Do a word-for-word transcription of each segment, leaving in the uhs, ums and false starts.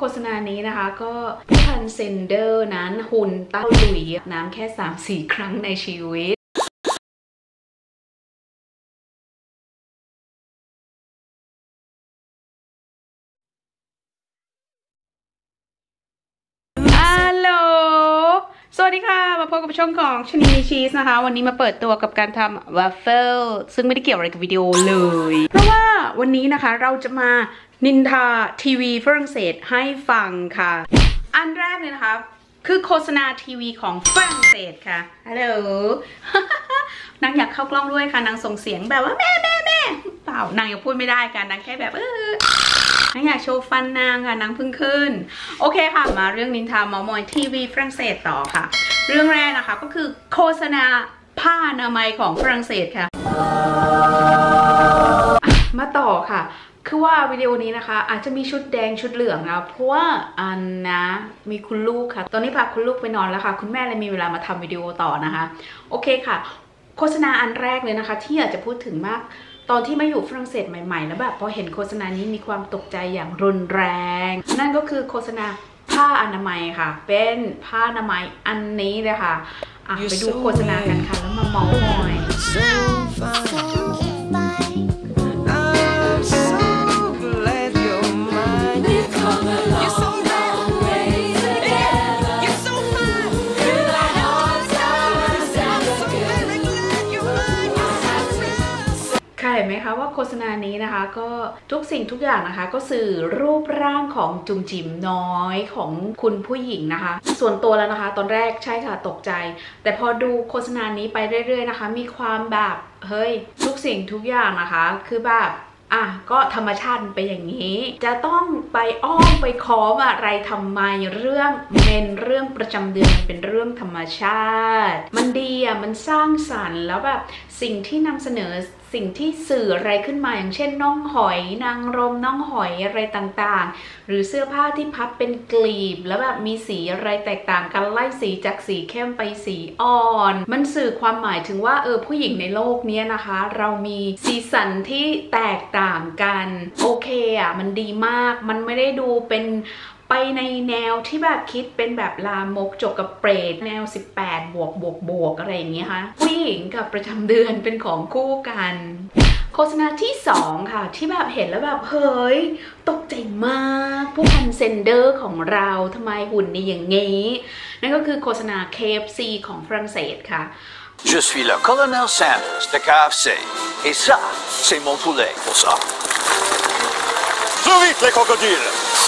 ฆษณานี้นะคะก็ผู้พันเซนเดอร์นั้นหุ่นเต้าหลุยน้ำแค่ สามถึงสี่ ครั้งในชีวิตฮัลโหลสวัสดีค่ะมาพบกับช่องของชนีชีสนะคะวันนี้มาเปิดตัวกับการทำวัฟเฟิลซึ่งไม่ได้เกี่ยวอะไรกับวิดีโอเลยเพราะว่าวันนี้นะคะเราจะมานินทาทีวีฝรั่งเศสให้ฟังค่ะอันแรกเลยนะคะคือโฆษณาทีวีของฝรั่งเศสค่ะฮัลโหล นางอยากเข้ากล้องด้วยค่ะนางส่งเสียงแบบว่าแม่แม่แม่เปล่านางยังพูดไม่ได้ค่ะนางแค่แบบเออนางอยากโชว์ฟันนางค่ะนางเพิ่งขึ้นโอเคค่ะมาเรื่องนินทาเมามอยทีวีฝรั่งเศสต่อค่ะเรื่องแรกนะคะก็คือโฆษณาผ้าอนามัยของฝรั่งเศสค่ะมาต่อค่ะคือว่าวิดีโอนี้นะคะอาจจะมีชุดแดงชุดเหลืองนะเพราะว่าอันนะมีคุณลูกค่ะตอนนี้พาคุณลูกไปนอนแล้วค่ะคุณแม่เลยมีเวลามาทำวิดีโอต่อนะคะโอเคค่ะโฆษณาอันแรกเลยนะคะที่อยากจะพูดถึงมากตอนที่มาอยู่ฝรั่งเศสใหม่ๆแล้วแบบพอเห็นโฆษณานี้มีความตกใจอย่างรุนแรงนั่นก็คือโฆษณาผ้าอนามัยค่ะเป็นผ้าอนามัยอันนี้เลยค่ะอ่ะไปดูโฆษณากันค่ะแล้วมาเมาท์มอยเห็นไหมคะว่าโฆษณานี้นะคะก็ทุกสิ่งทุกอย่างนะคะก็สื่อรูปร่างของจุ๋มจิ๋มน้อยของคุณผู้หญิงนะคะส่วนตัวแล้วนะคะตอนแรกใช่ค่ะตกใจแต่พอดูโฆษณานี้ไปเรื่อยๆนะคะมีความแบบเฮ้ยทุกสิ่งทุกอย่างนะคะคือแบบอ่ะก็ธรรมชาติเป็นอย่างนี้จะต้องไปอ้อมไปค้อมอะไรทำไมเรื่องเมนเรื่องประจำเดือนมันเป็นเรื่องธรรมชาติมันดีอ่ะมันสร้างสรรค์แล้วแบบสิ่งที่นำเสนอสิ่งที่สื่ออะไรขึ้นมาอย่างเช่นน่องหอยนางรมน่องหอยอะไรต่างๆหรือเสื้อผ้าที่พับเป็นกลีบแล้วแบบมีสีอะไรแตกต่างกันไล่สีจากสีเข้มไปสีอ่อนมันสื่อความหมายถึงว่าเออผู้หญิงในโลกนี้นะคะเรามีสีสันที่แตกต่างกันโอเคอ่ะมันดีมากมันไม่ได้ดูเป็นไปในแนวที่แบบคิดเป็นแบบลามกจกกับเปรตแนวสิบแปดบวกบวกบวกอะไรอย่างเงี้ยค่ะผู้หญิงกับประจำเดือนเป็นของคู่กันโฆษณาที่สองค่ะที่แบบเห็นแล้วแบบเฮ้ยตกใจมากผู้พันเซนเดอร์ของเราทำไมหุ่นดีอย่างงี้นั่นก็คือโฆษณา เค เอฟ ซี ของฝรั่งเศสค่ะ Je suis le colonel Sanders de เค เอฟ ซี et ça c'est mon poulet pour ça Trop vite les crocodiles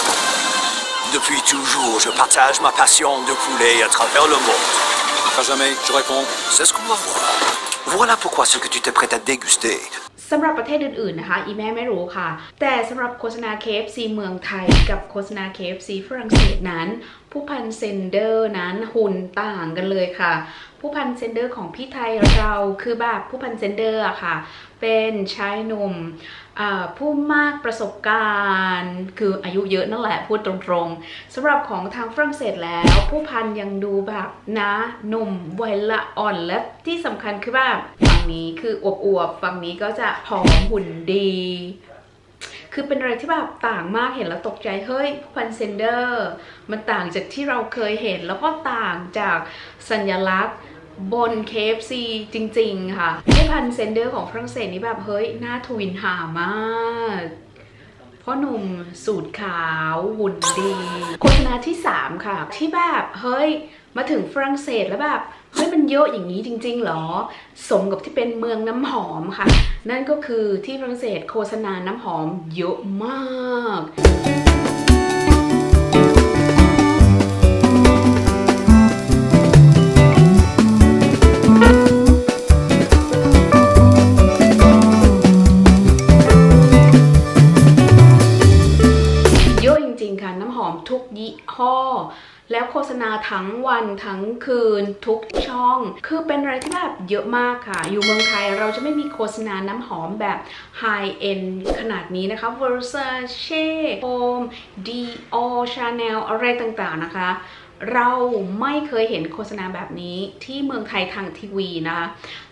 Depuis toujours, je partage ma passion de poulet à travers le monde. À jamais, je réponds, c'est ce qu'on va voir. Voilà pourquoi ce que tu t'es prêt à déguster. สำหรับประเทศอื่นๆนะคะอีแม่ไม่รู้ค่ะแต่สำหรับโฆษณา เค เอฟ ซี เมืองไทยกับโฆษณา เค เอฟ ซี ฝรั่งเศสนั้นผู้พันเซนเดอร์นั้นหุ่นต่างกันเลยค่ะผู้พันเซนเดอร์ของพี่ไทยเราคือแบบผู้พันเซนเดอร์อะค่ะเป็นชายหนุ่มผู้มากประสบการณ์คืออายุเยอะนั่นแหละพูดตรงๆสำหรับของทางฝรั่งเศสแล้วผู้พันยังดูแบบนะหนุ่มวัยละอ่อนและที่สำคัญคือแบบฝั่งนี้คืออวบๆฝั่งนี้ก็จะผอมหุ่นดีคือเป็นอะไรที่แบบต่างมากเห็นแล้วตกใจเฮ้ยผู้พันเซนเดอร์มันต่างจากที่เราเคยเห็นแล้วก็ต่างจากสัญลักษณ์บน เค เอฟ ซี จริงๆค่ะผู้พันเซนเดอร์ของฝรั่งเศสนี่แบบเฮ้ยหน้าทวินหามากพ่อหนุ่มสูตรขาวหุ่นดีโฆษณาที่สามค่ะที่แบบเฮ้ยมาถึงฝรั่งเศสแล้วแบบเฮ้ยมันเยอะอย่างนี้จริงๆหรอสมกับที่เป็นเมืองน้ำหอมค่ะนั่นก็คือที่ฝรั่งเศสโฆษณาน้ำหอมเยอะมากทุกยี่ห้อแล้วโฆษณาทั้งวันทั้งคืนทุกช่องคือเป็นอะไรที่แบบเยอะมากค่ะอยู่เมืองไทยเราจะไม่มีโฆษณาน้ำหอมแบบไฮเอ็นขนาดนี้นะคะ Versace Homme Dior Chanel อะไรต่างๆนะคะเราไม่เคยเห็นโฆษณาแบบนี้ที่เมืองไทยทางทีวีนะคะ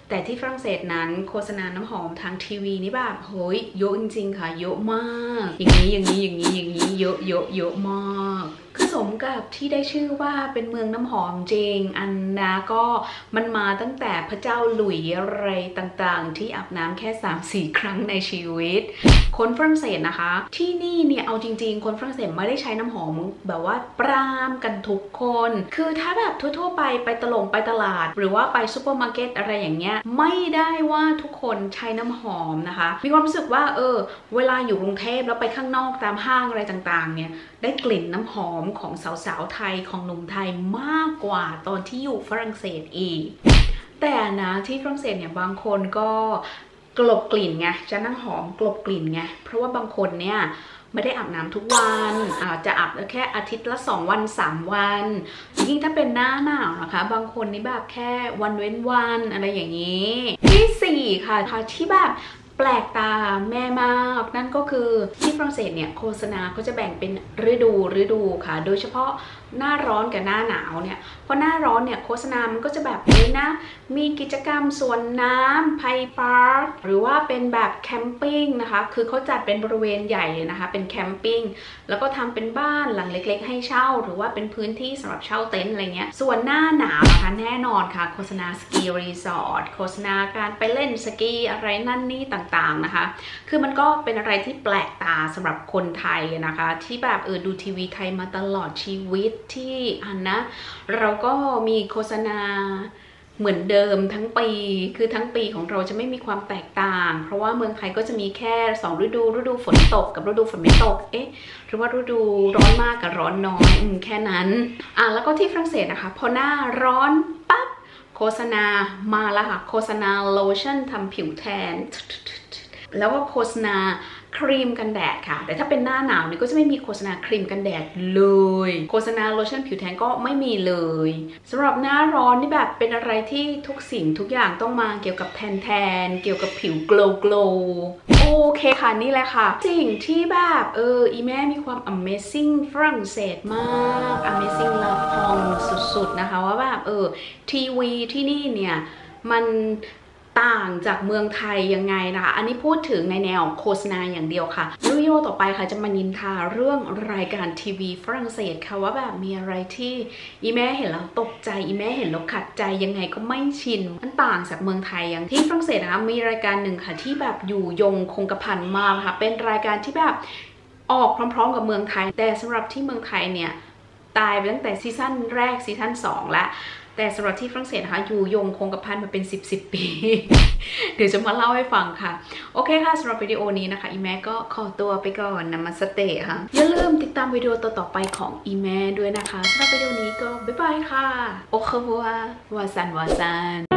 แต่ที่ฝรั่งเศสนั้นโฆษณาน้ำหอมทางทีวีนี่แบบเฮ้ยเยอะจริงๆค่ะเยอะมากอย่างนี้อย่างนี้อย่างนี้อย่างนี้เยอะเยอะเยอะมากคือสมกับที่ได้ชื่อว่าเป็นเมืองน้ำหอมจริงอันนะก็มันมาตั้งแต่พระเจ้าหลุยอะไรต่างๆที่อาบน้ำแค่ สามสี่ ครั้งในชีวิตคนฝรั่งเศสนะคะที่นี่เนี่ยเอาจริงๆคนฝรั่งเศสไม่ได้ใช้น้ำหอมแบบว่าปรามกันทุกคนคือถ้าแบบทั่วๆไปไปตลงไปตลาดหรือว่าไปซูเปอร์มาร์เก็ตอะไรอย่างเงี้ยไม่ได้ว่าทุกคนใช้น้ำหอมนะคะมีความรู้สึกว่าเออเวลาอยู่กรุงเทพแล้วไปข้างนอกตามห้างอะไรต่างๆเนี่ยได้กลิ่นน้ำหอมของสาวๆไทยของหนุ่มไทยมากกว่าตอนที่อยู่ฝรั่งเศสอีกแต่นะที่ฝรั่งเศสเนี่ยบางคนก็กลบกลิ่นไงจะนั่งหอมกลบกลิ่นไงเพราะว่าบางคนเนี่ยไม่ได้อาบน้ำทุกวันอาจจะอาบแค่อาทิตย์ละสองวันสามวันยิ่งถ้าเป็นหน้าหนาวนะคะบางคนนี่แบบแค่วันเว้นวันอะไรอย่างนี้ที่สี่ค่ะที่แบบแปลกตาแม่มากนั่นก็คือที่ฝรั่งเศสเนี่ยโฆษณาเขาจะแบ่งเป็นฤดูฤดูค่ะโดยเฉพาะหน้าร้อนกับหน้าหนาวเนี่ยเพราะหน้าร้อนเนี่ยโฆษณามันก็จะแบบนี้นะมีกิจกรรมสวนน้ำไพพาร์คหรือว่าเป็นแบบแคมปิ้งนะคะคือเขาจัดเป็นบริเวณใหญ่เลยนะคะเป็นแคมปิ้งแล้วก็ทำเป็นบ้านหลังเล็กๆให้เช่าหรือว่าเป็นพื้นที่สำหรับเช่าเต็นท์อะไรเงี้ยส่วนหน้าหนาวนะคะแน่นอนค่ะโฆษณาสกีรีสอร์ทโฆษณาการไปเล่นสกีอะไรนั่นนี่ต่างๆนะคะคือมันก็เป็นอะไรที่แปลกตาสำหรับคนไทยนะคะที่แบบเออดูทีวีไทยมาตลอดชีวิตที่อันนะเราก็มีโฆษณาเหมือนเดิมทั้งปีคือทั้งปีของเราจะไม่มีความแตกต่างเพราะว่าเมืองไทยก็จะมีแค่สองฤดูฤดูฝนตกกับฤดูฝนไม่ตกเอ๊ะหรือว่าฤดูร้อนมากกับร้อนน้อยอืมแค่นั้นอ่ะแล้วก็ที่ฝรั่งเศสนะคะพอหน้าร้อนปั๊บโฆษณามาแล้วค่ะโฆษณาโลชั่นทำผิวแทนแล้วก็โฆษณาครีมกันแดดค่ะแต่ถ้าเป็นหน้าหนาวเนี่ยก็จะไม่มีโฆษณาครีมกันแดดเลยโฆษณาโลชั่นผิวแทนก็ไม่มีเลยสำหรับหน้าร้อนนี่แบบเป็นอะไรที่ทุกสิ่งทุกอย่างต้องมาเกี่ยวกับแทนแทนเกี่ยวกับผิว glow glow โอเคค่ะนี่แหละค่ะสิ่งที่แบบเอออีแม่มีความ amazing ฝรั่งเศสมาก amazing love พองสุดๆนะคะว่าแบบเออทีวีที่นี่เนี่ยมันต่างจากเมืองไทยยังไงนะคะอันนี้พูดถึงในแนวโฆษณาอย่างเดียวค่ะวิดีโอต่อไปค่ะจะมานินทาเรื่องรายการทีวีฝรั่งเศสค่ะว่าแบบมีอะไรที่อีแม่เห็นแล้วตกใจอีแม่เห็นแล้วขัดใจยังไงก็ไม่ชินมันต่างจากเมืองไทยอย่างที่ฝรั่งเศสนะคะมีรายการหนึ่งค่ะที่แบบอยู่ยงคงกระพันมากค่ะเป็นรายการที่แบบออกพร้อมๆกับเมืองไทยแต่สำหรับที่เมืองไทยเนี่ยตายไปตั้งแต่ซีซั่นแรกซีซั่นสองแล้วแต่สำหรับที่ฝรั่งเศสนะคะอยู่ยงคงกระพันมาเป็นสิบสิบปี เดี๋ยวจะมาเล่าให้ฟังค่ะโอเคค่ะสำหรับวิดีโอนี้นะคะอีแม่ก็ขอตัวไปก่อนนะมาสเตย์ค่ะอย่าลืมติดตามวิดีโอต่อๆไปของอีแม่ด้วยนะคะสำหรับวิดีโอนี้ก็บ๊ายบายค่ะโอเควัววาซันวาซัน